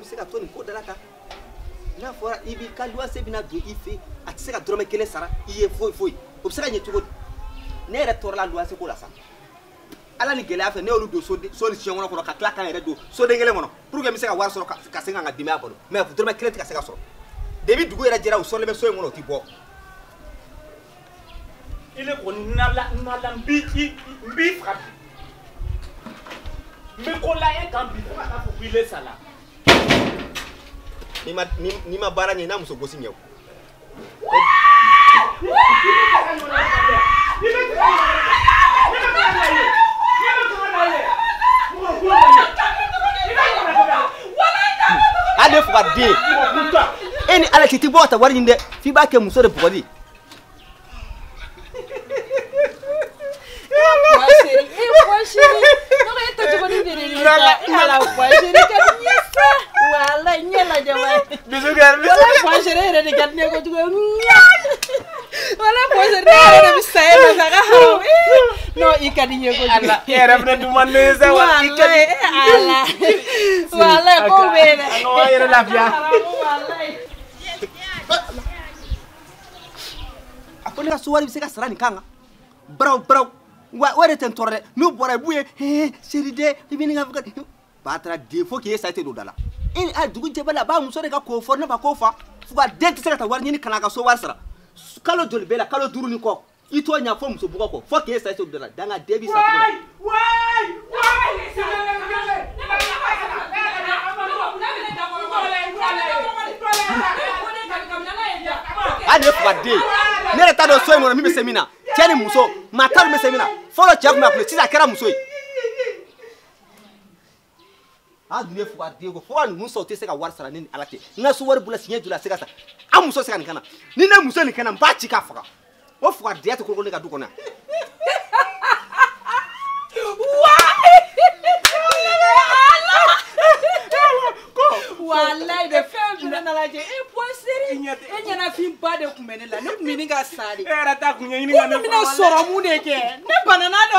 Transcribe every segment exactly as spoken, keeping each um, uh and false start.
bɛ se ka to nin ko dala kan n'a fɔra i b'i ka luwanse bɛna don i fɛ a tɛ se ka dɔrɔmɛ kelen sara i ye foyi foyi o bɛ se ka ɲɛ cogo di ne yɛrɛ tɔɔrɔla luwanse ko la sa ala ni gɛlɛya fɛ ne y'olu don so ni siɲɛ kɔnɔ kɔnɔ ka tila k'an yɛrɛ don soden kelen kɔnɔ pour que n bɛ se ka wari sɔrɔ ka se k'an ka denbaya balo mais dɔrɔmɛ kelen tɛ ka se ka sɔrɔ depuis dugu yɛrɛ jɛra u sɔrɔlen bɛ so in kɔnɔ u tɛ bɔ. ile kɔni nala nala n b'i n b'i faga n bɛ ko la e kan bi fo ka taa fɔ ko ile sala. ni ma ni ma baara ɲɛ n'a muso gosi ɲɛ o. ale fo ka den e ni ala tɛ bɔ ka taa wari ɲini dɛ f'i b'a kɛ muso de bugɔli. No, ikan dia kau Allah, era benar cuma neza wah ikan. Allah, Allah kau beda. Ano era lapia. Apa ni kasuari bisa kasar ni kanga? Brau brau, wa wa reten torre, nu bora buye, he seride, ibi ni ngafka. Batra de fo ki esa te do dala. In a dugu jebala ba muso de ka ko for na ba ko fa. Fuga de ti sera war ni kana ka so war sara. Kalo joli bela, kalo duru ni ko. Ito nya fo muso buga ko. Fo ki esa te do dala. Danga debi sa to. Wai, wai. Ale fuga de. Ne re ta do so mo mi be semina. Tieni muso, matar me semina. Folo chef na kule, tisa kera muso yi. Ah, ne fuga de ko fo an muso te se ka war sara ni alate. Nga so war bula sinye jula se ka sa. A muso se ka ni kana. Ni na muso ni kana ba chi ka fuga. O fuga de te ko ko ne ka du ko na. Wallahi de fɛn bɛna na lajɛ e point seri e ɲɛnafin ba de kun bɛ ne la ne kun bɛ nin ka sa de. E yɛrɛ ta kun ɲɛɲini ka ne faga. Ko bɛna sɔrɔ mun de kɛ ne banana dɔ.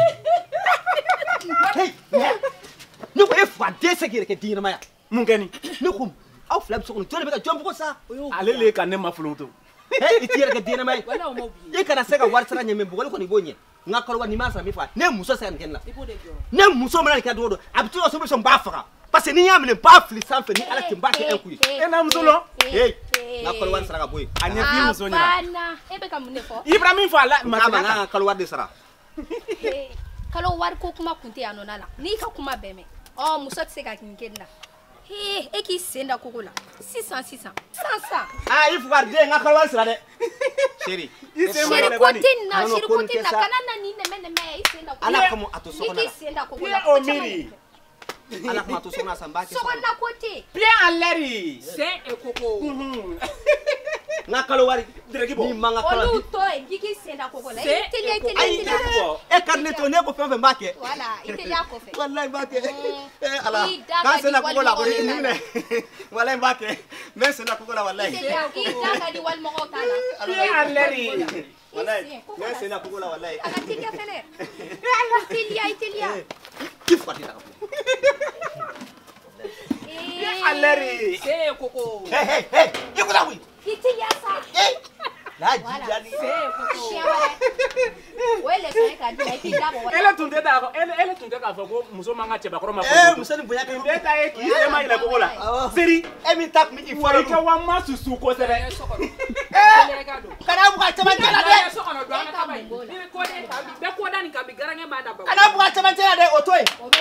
Ne ko e fa den se k'i yɛrɛ kɛ den ɲɛnama ya. Mun kɛ ni. Ne ko aw fila bɛ so kɔnɔ jɔn de bɛ ka jɔn bugɔ sa. Ale le ka ne ma folonto. I t'i yɛrɛ kɛ den ɲɛnama ye. I kana se ka wari sara ɲɛ mɛ bugɔli kɔni i b'o ɲɛ. N ka kalo wari n'i m'a sara min faga ne muso se ka nin kɛ ne la. Ne muso mana nin kɛ don o don a bɛ to ka so bɛ sɔn n b'a faga. Parce que ni y'a minɛ ba fili sanfɛ ni ala tɛ n b'a kɛ un coup ye. E na muso lɔ. Ee n ka kalo wari sara ka bɔ yen. A ɲɛ f'i muso ɲɛna. Banna e bɛ ka mun de fɔ. Ibra min fɔ a la. N k'a ma n ka kalo wari de sara. Kalo wari ko kuma kun tɛ yan nɔ la n'i ka kuma bɛɛ mɛn ɔ muso tɛ se ka nin kɛ nin na. Hee e k'i sen da koko la sisan sisan sisan. Ah i fuga den n ka kalo wari sara dɛ. Chérie. Chérie ko tɛ nin na chérie ko tɛ nin na kana na nin nɛmɛ nɛmɛ i sen da koko la. Ala kama a to so kɔnɔ la. I k'i sen da koko la. O miiri. Ala kama to so kɔnɔ la sa n b'a kɛ so kɔnɔ. Sokɔnɔna ko tɛ. Bien en l'air. Sen e koko. N ka kalo wari. Direki bɔ. Ni ma n ka kalo. Olu to yen k'i k'i sen da koko la. I teliya i teliya i teliya. E ka ne to ne ko fɛn fɛn n b'a kɛ. Voilà i teliya kɔfɛ. Walayi n b'a kɛ. Eh Ala k'an sen da koko la kɔni ni minɛ. Walayi n b'a kɛ. N bɛ n sen da koko la walayi. I da ka di walimɔgɔw ta la. Bien en l'air. Walayi n bɛ n sen da koko la walayi. A ka teliya fɛnɛ. Teliya i teliya. K'i fuga den ta ka bɔ. Bien en l'air. Sen e koko. Hey hey hey i ko la wuli. I teliya sa. N'a jija ni. Sen e koko. Siɲɛ wɛrɛ. O ye leçon ye k'a di ma i k'i da bɔ. Ele tun tɛ taa ele ele tun tɛ k'a fɔ ko muso man ka cɛbakɔrɔ ma. Eh muso ni bonya kɛ. E ta ye k'i e ma yɛlɛ koko la. Seri. E min ta kun bɛ i Wa i fɔlɔ. ka wa ma susu kosɛbɛ. Kana buga cɛmancɛ la dɛ. So kɔnɔ don an ka ba ye. Ni ko de ka bi bɛɛ ko da nin ka bi garankɛ b'a da ba. Kana buga cɛmancɛ la dɛ o to yen.